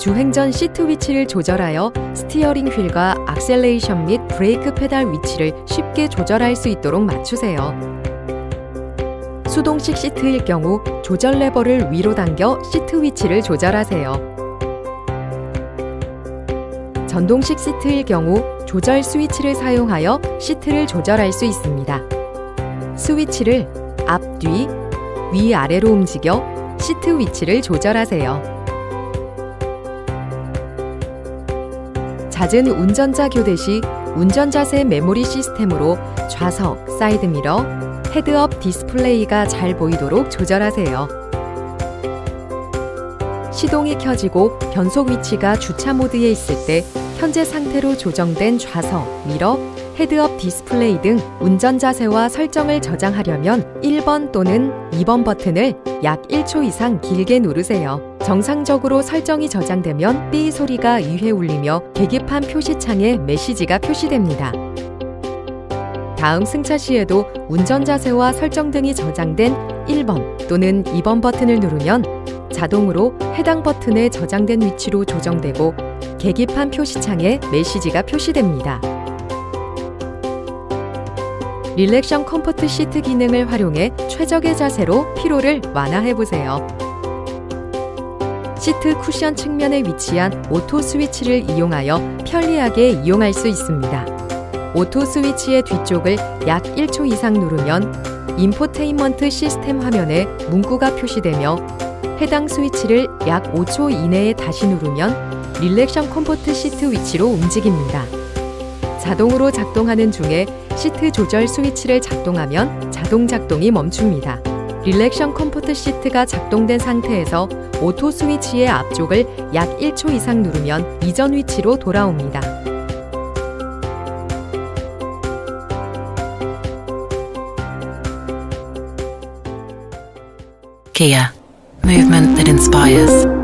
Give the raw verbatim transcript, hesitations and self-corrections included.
주행 전 시트 위치를 조절하여 스티어링 휠과 악셀레이션 및 브레이크 페달 위치를 쉽게 조절할 수 있도록 맞추세요. 수동식 시트일 경우 조절 레버를 위로 당겨 시트 위치를 조절하세요. 전동식 시트일 경우 조절 스위치를 사용하여 시트를 조절할 수 있습니다. 스위치를 앞, 뒤, 위, 아래로 움직여 시트 위치를 조절하세요. 잦은 운전자 교대 시 운전자세 메모리 시스템으로 좌석, 사이드미러, 헤드업 디스플레이가 잘 보이도록 조절하세요. 시동이 켜지고 변속 위치가 주차 모드에 있을 때 현재 상태로 조정된 좌석, 미러, 헤드업 디스플레이 등 운전 자세와 설정을 저장하려면 일 번 또는 이 번 버튼을 약 일 초 이상 길게 누르세요. 정상적으로 설정이 저장되면 삐 소리가 이 회 울리며 계기판 표시창에 메시지가 표시됩니다. 다음 승차 시에도 운전 자세와 설정 등이 저장된 일 번 또는 이 번 버튼을 누르면 자동으로 해당 버튼에 저장된 위치로 조정되고 계기판 표시창에 메시지가 표시됩니다. 릴렉션 컴포트 시트 기능을 활용해 최적의 자세로 피로를 완화해보세요. 시트 쿠션 측면에 위치한 오토 스위치를 이용하여 편리하게 이용할 수 있습니다. 오토 스위치의 뒤쪽을 약 일 초 이상 누르면 인포테인먼트 시스템 화면에 문구가 표시되며 해당 스위치를 약 오 초 이내에 다시 누르면 릴렉션 컴포트 시트 위치로 움직입니다. 자동으로 작동하는 중에 시트 조절 스위치를 작동하면 자동 작동이 멈춥니다. 릴렉션 컴포트 시트가 작동된 상태에서 오토 스위치의 앞쪽을 약 일 초 이상 누르면 이전 위치로 돌아옵니다. Kia. Movement that inspires.